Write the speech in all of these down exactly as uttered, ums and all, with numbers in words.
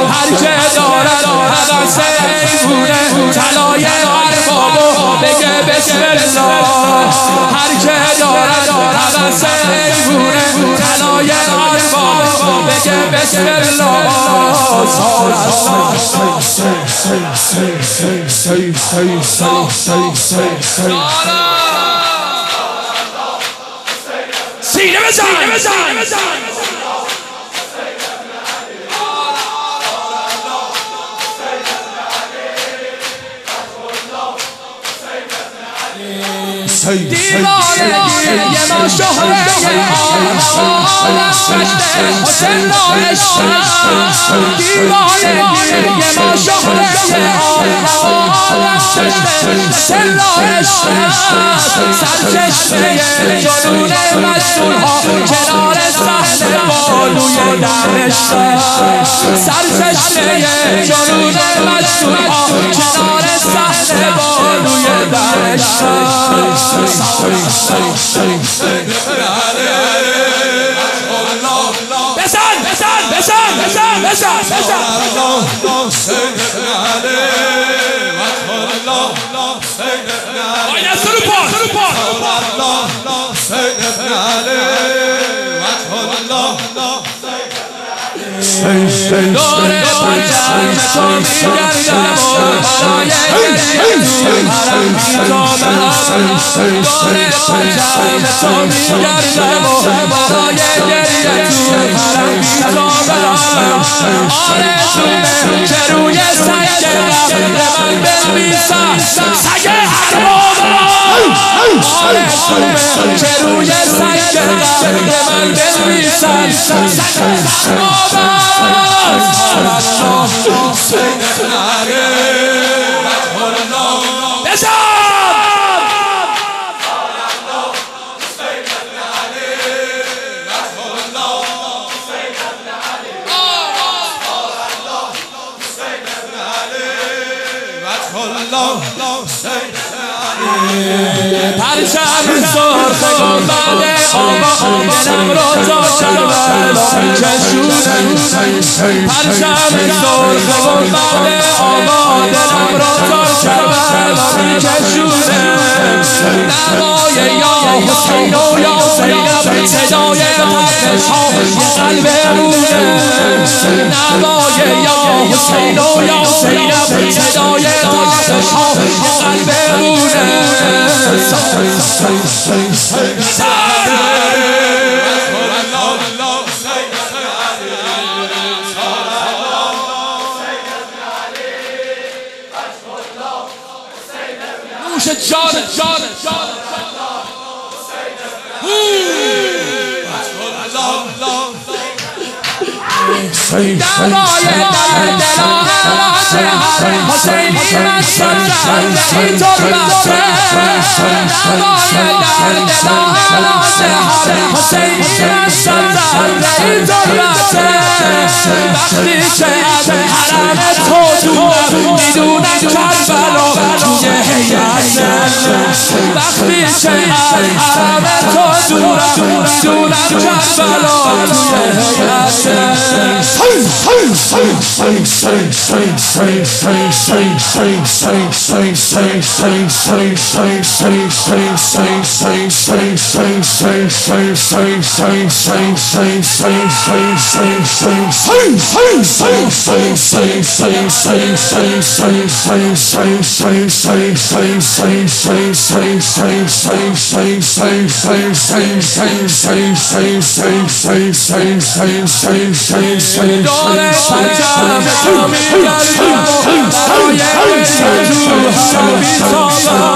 هر که دارد حوث ایوونه طلای اربابو بگه بسم الله هر که دارد حوث ایوونه طلای اربابو بگه بسم الله سینه بزن دیوانه یه ما شهره آدم کشته حسین را عشق دیوانه یه ما شهره آدم کشته حسین را عشق سرچشمه جنون مجنونها کنار صحنه بالوی دمشق سرچشمه جنون مجنونها کنار صحنه بالوی دمشق بزن بزن بزن بزن بزن بزن آیا سرو پا سرو پا داره پرچم تو میگردم و برای گریه تو حرم میتابم داره پرچم تو میگردم و برای گریه تو حرم میتابم آرزومه که روی سنگ قبر من بنویسم سگ اربابم آرزومه که روی سنگ قبر من بنویسم سگ اربابم پرچم سرخ گنبد آقا دلم رو تا کربلا میکشونه پرچم سرخ گنبد آقا دلم رو تا کربلا میکشونه نوای یا حسین و یا زینب صدای حقش ها یه قلب مونه نوای یا حسین و یا زینب صدای حقش ها یه قلب مونه نوش جان جان جان دوای در دلان راجه حسینی مستر این تربته دوای در دلان راجه حسینی مستر این تربته وقتی که از حرم تو دورم میدونم کربلا توی حیاته وقتی که از حرم تو دورم میدونم کربلا توی حیاته داره پرچم تو میگردم برای گریه تو حرم میتابم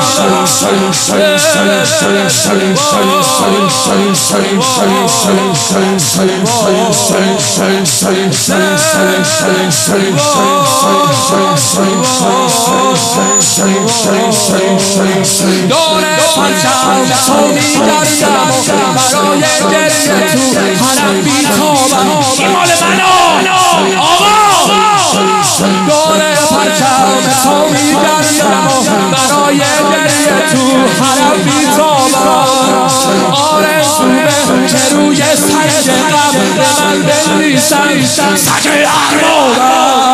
داره پرچم تو میگردم برای گریه تو حرم میتابم این مال منو آقا داره پرچم تو میگردم برای گریه تو حرم میتابم آرزومه که روی سنگ قبر من بنویسم سگ اربابم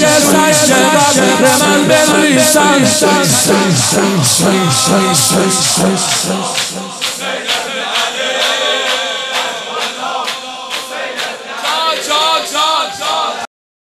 سجدت به من بنویسن